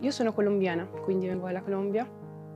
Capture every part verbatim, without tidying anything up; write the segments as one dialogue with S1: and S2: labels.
S1: Io sono colombiana, quindi vengo dalla Colombia.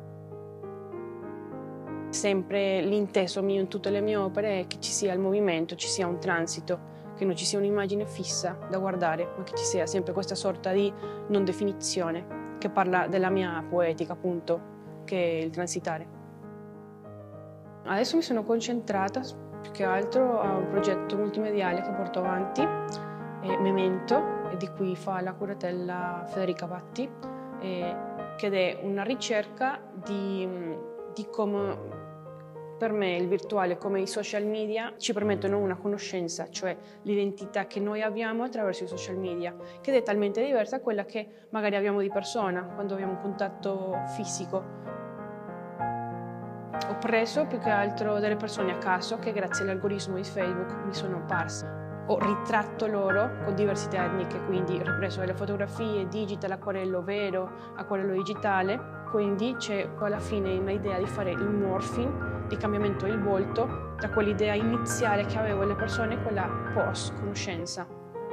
S1: Sempre l'inteso mio in tutte le mie opere è che ci sia il movimento, ci sia un transito, che non ci sia un'immagine fissa da guardare, ma che ci sia sempre questa sorta di non definizione, che parla della mia poetica, appunto, che è il transitare. Adesso mi sono concentrata più che altro a un progetto multimediale che porto avanti, è Memento, e di cui fa la curatella Federica Patti, e, ed è una ricerca di, di come per me il virtuale, come i social media, ci permettono una conoscenza, cioè l'identità che noi abbiamo attraverso i social media, che è talmente diversa da quella che magari abbiamo di persona, quando abbiamo un contatto fisico. Ho preso più che altro delle persone a caso che grazie all'algoritmo di Facebook mi sono apparse. Ho ritratto loro con diversità etniche, quindi ho ripreso le fotografie, digital, acquarello vero, acquarello digitale, quindi c'è alla fine un'idea di fare il morphing, di cambiamento del volto, tra quell'idea iniziale che avevo delle persone e quella post-conoscenza.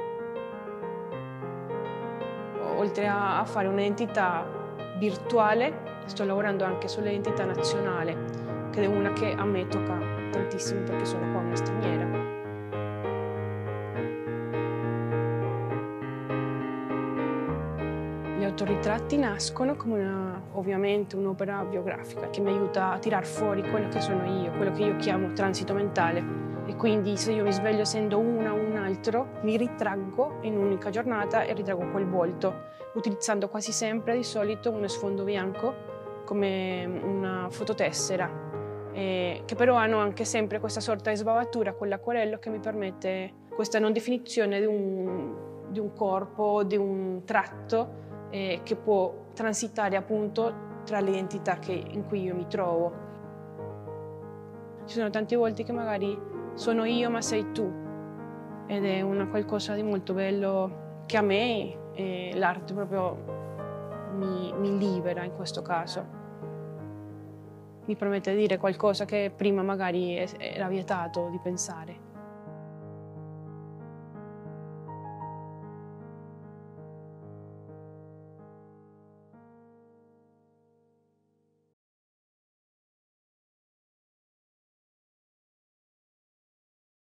S1: Oltre a fare un'identità virtuale, sto lavorando anche sull'identità nazionale, che è una che a me tocca tantissimo perché sono qua una straniera. Gli autoritratti nascono come una, ovviamente un'opera biografica che mi aiuta a tirar fuori quello che sono io, quello che io chiamo transito mentale. E quindi se io mi sveglio essendo una o un altro, mi ritraggo in un'unica giornata e ritraggo quel volto, utilizzando quasi sempre di solito uno sfondo bianco come una fototessera, eh, che però hanno anche sempre questa sorta di sbavatura con l'acquarello che mi permette questa non definizione di un, di un corpo, di un tratto, Eh, che può transitare appunto tra l'identità in cui io mi trovo. Ci sono tante volte che magari sono io ma sei tu, ed è una qualcosa di molto bello che a me eh, l'arte proprio mi, mi libera in questo caso. Mi permette di dire qualcosa che prima magari era vietato di pensare.